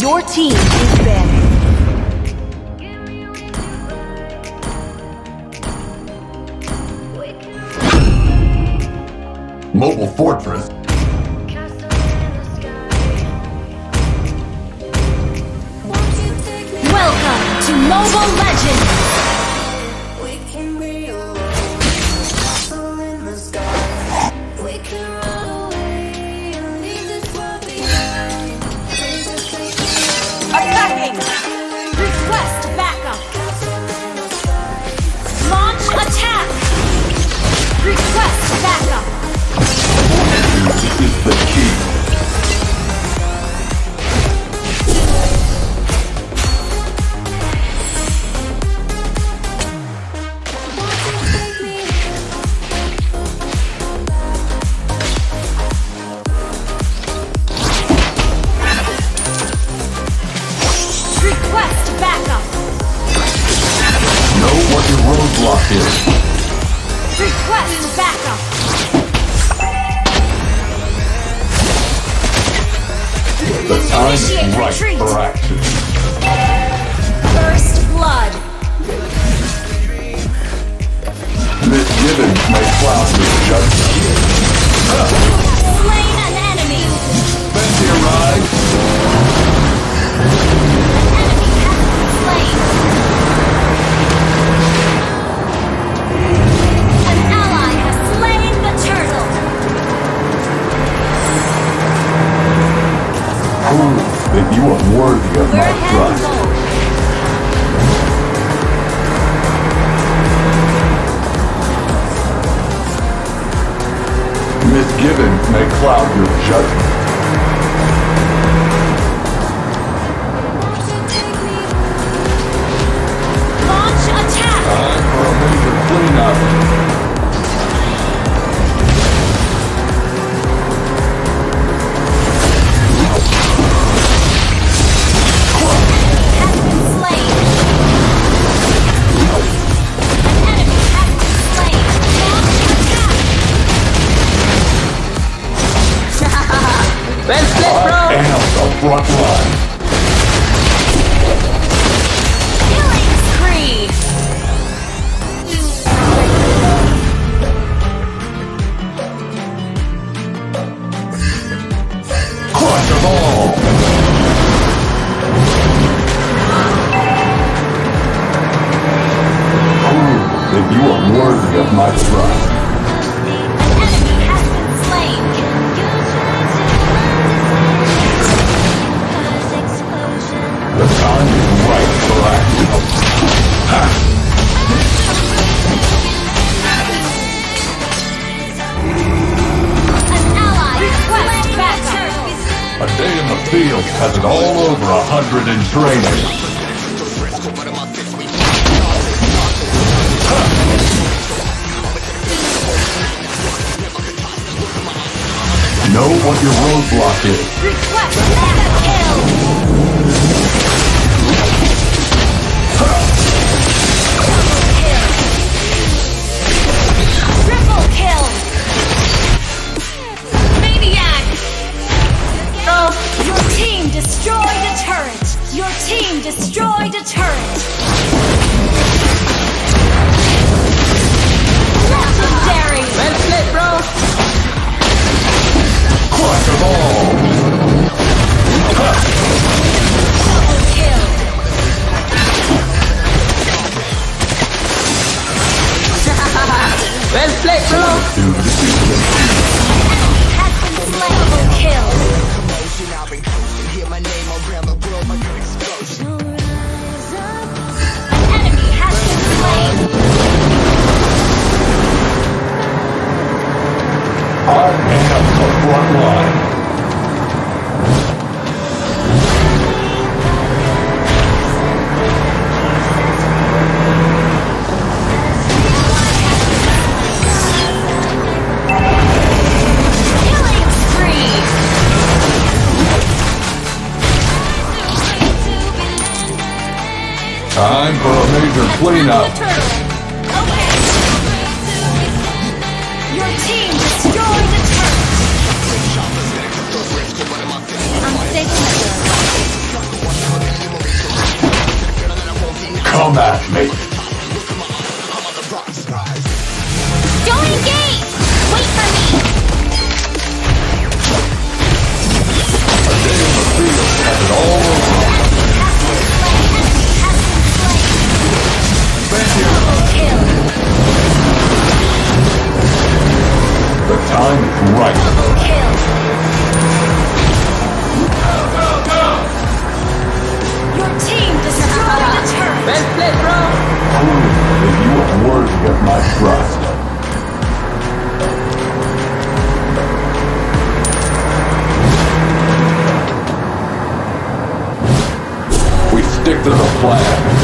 Your team is banned. Mobile Fortress. Welcome to Mobile Legends! Attacking! Request backup! Launch attack! Request backup! This is the key. Request backup! Know what your roadblock is. Request backup! The time is Initiate right retreat. for action. First blood! Misgivings may cloud your judgment. Slain an enemy! Fancy a ride? Enemy has been slain! An ally has slain the turtle! Prove that you are worthy of We're my ahead trust. goal. Misgivings may cloud your judgment. Launch attack! Time for a major cleanup. Has been slain! An enemy has been slain! Launch attack! Well split, bro! And the front line. Killing spree! Crush them all. Prove that you are worthy of my trust. An enemy has been slain! The time is right for action. An ally request backup! A day in the field has it all over 100 in training. Know what your roadblock is. Request mega kill! Triple kill! Maniac! Oh, your team destroyed a turret! Your team destroyed a turret! Legendary! Well split, bro! Crush them all. Double kill! Well split, bro! Has been slain! Double kill! An enemy has been slain! I am the front line. Killing spree! Time for a major cleanup. Okay. Your team destroyed the turret. I'm taking the turret. matchmaking. Don't engage! Wait for me! A day in the field has it all over. Kill! The time is right. Kill! Your team destroyed a turret! Well played, bro! Prove that you are worthy of my trust. We stick to the plan.